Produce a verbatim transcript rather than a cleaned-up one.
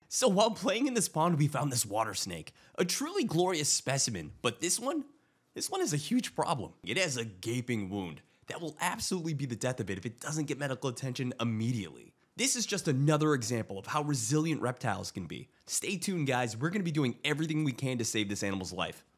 So while playing in this pond, we found this water snake, a truly glorious specimen, but this one? This one is a huge problem. It has a gaping wound that will absolutely be the death of it if it doesn't get medical attention immediately. This is just another example of how resilient reptiles can be. Stay tuned guys, we're going to be doing everything we can to save this animal's life.